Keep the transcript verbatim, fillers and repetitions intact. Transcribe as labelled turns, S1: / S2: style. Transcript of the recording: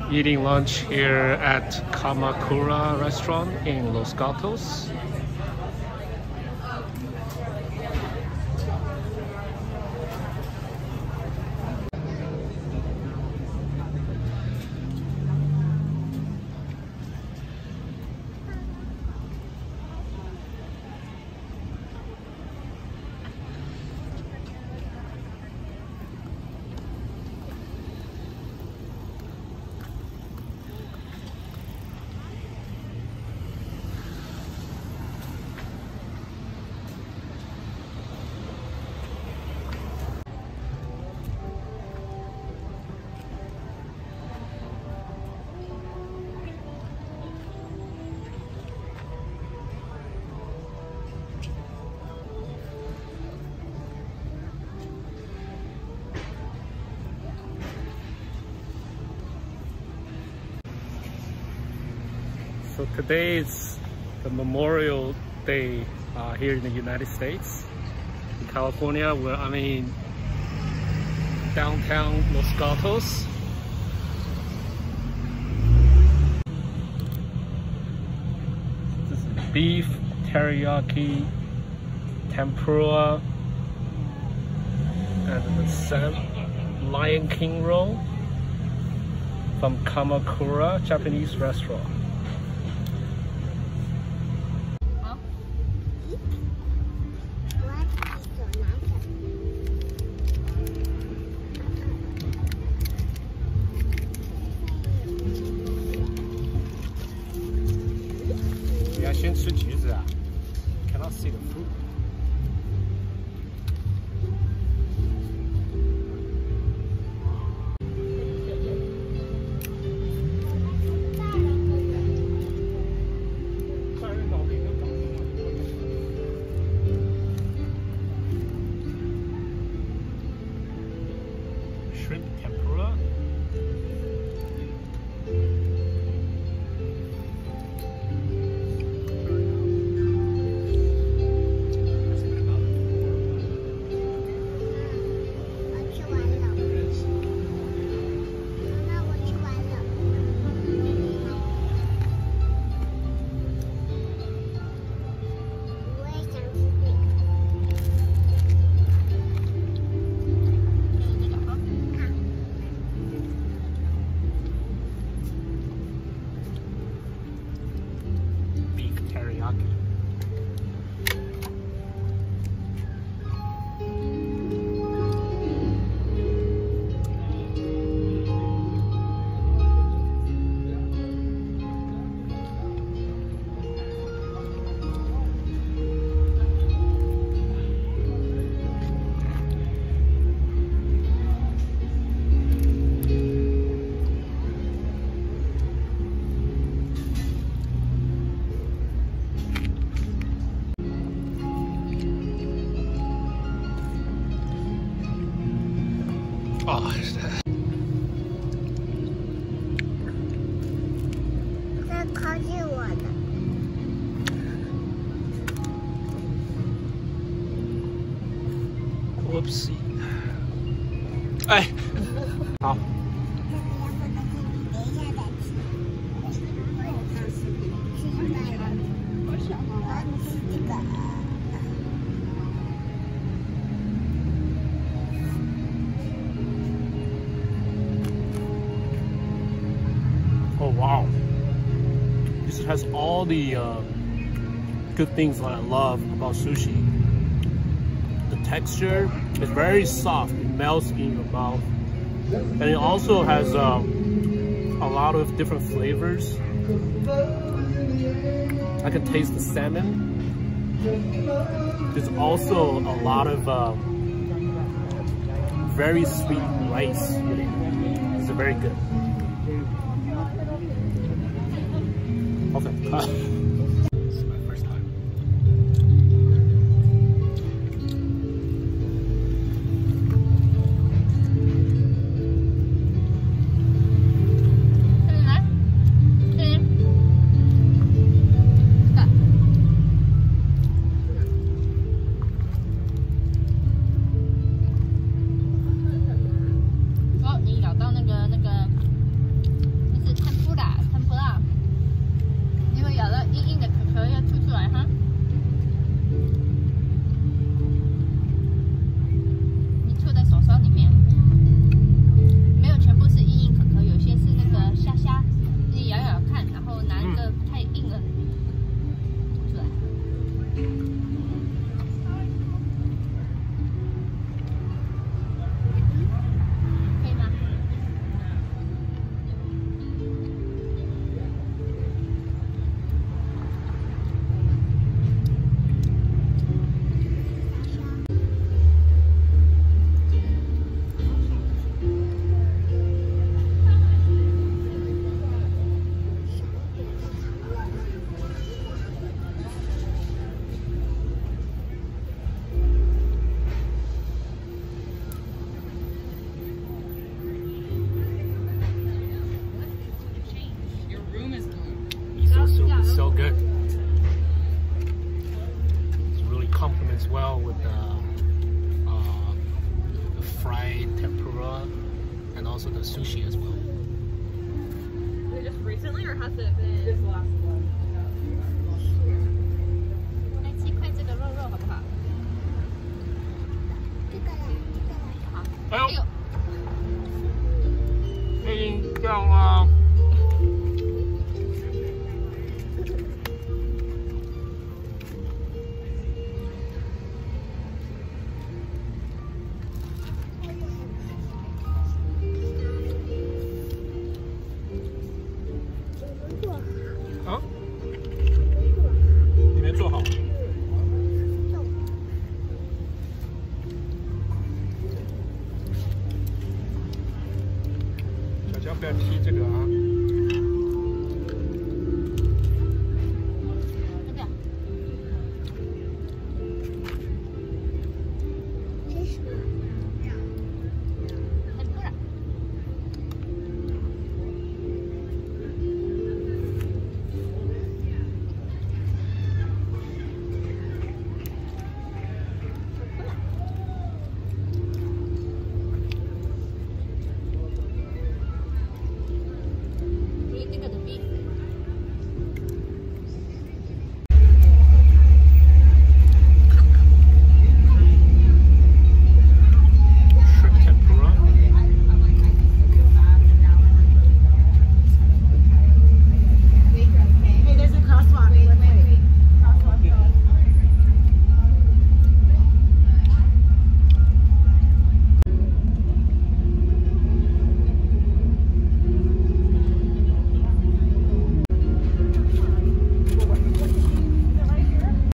S1: eating lunch here at Kamakura restaurant in Los Gatos. So today is the Memorial Day uh, here in the United States. In California, where I'm in downtown Los Gatos. This is beef teriyaki tempura and the Sam Lion King roll from Kamakura Japanese restaurant. Cannot see the food. Shrimp tempura. Oh, is that? Whoopsie. 哎，好。Oh wow, this has all the uh, good things that I love about sushi. The texture is very soft, it melts in your mouth, and it also has um, a lot of different flavors. I can taste the salmon. There's also a lot of uh, very sweet rice in it. It's very good. Okay. This is my first time. also the sushi as well.
S2: Was it just recently, or has it been? Just the last one. 来吃块这个肉肉好不好？这个啦，这个啦。好。哎呦！印象啊！ 啊？你没做好。小乔不要踢这个啊！